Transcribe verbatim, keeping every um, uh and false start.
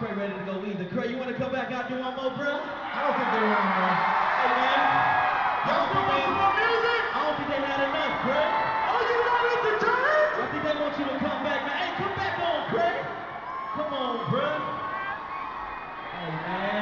Cray ready to go either. Cray, you want to come back out and do one more, bro? I don't think they want more. Hey, man. Y'all still want some more music? I don't think they had enough, Cray. Oh, you not entertained? I think they want you to come back, man. Hey, come back on, Cray. Come on, bro. Hey, man.